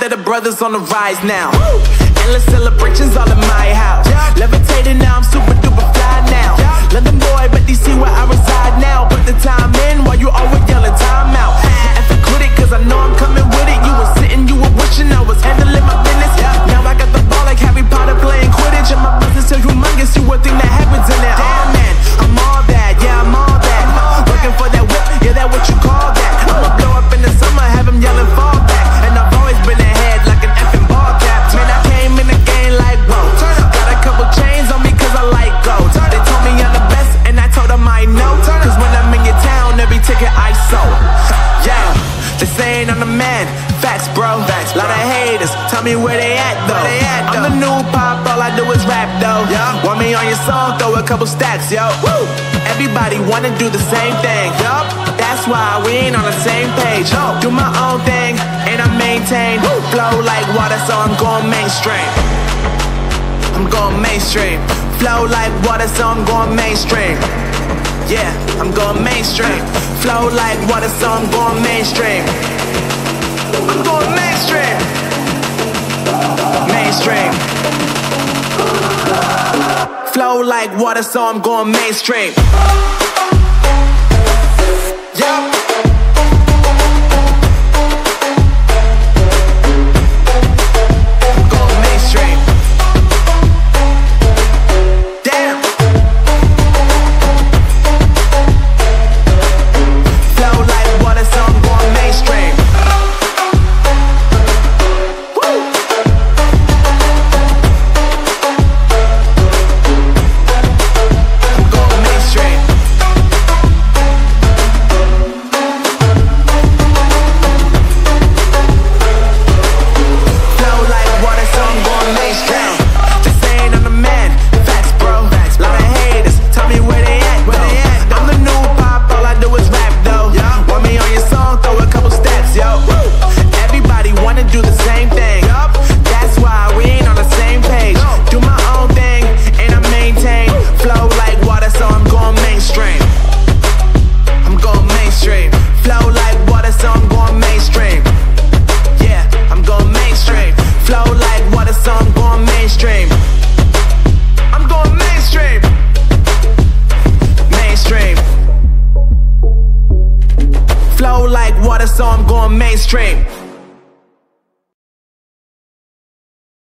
of the brothers on the rise now. Endless celebrations all in my house. Levitating now, I'm super duper fly now. London boy, but they see where I reside now. Put the time in while you always yelling time out. And quit it, cause I know I'm coming with it. You were sitting, you were wishing I was handling my business. Now I got the ball like Harry Potter playing Quidditch. And my business so humongous, you would think that happens in it. Damn man, I'm all that, yeah I'm all that. Working for that whip, yeah that what you call that. I'ma blow up in the summer, have him yelling fall back. And I've always been ahead like an effing ball cap. Man, I came in the game like whoa. Got a couple chains on me cause I like gold. They told me I'm the best and I told them I know. Cause when I'm in your town, every ticket I sold. Yeah, they saying I'm the man. Facts bro, lot of haters, tell me where they at though. I'm the new pop, all I do is rap though. Want me on your song, throw a couple stacks, yo. Everybody wanna do the same thing, that's why we ain't on the same page. Do my own thing, and I maintain. Flow like water, so I'm going mainstream. I'm going mainstream. Flow like water, so I'm going mainstream. Yeah, I'm going mainstream. Flow like water, so I'm going mainstream. I'm going mainstream. Mainstream. Flow like water, so I'm going mainstream. Yeah. Flow like water, so I'm going mainstream.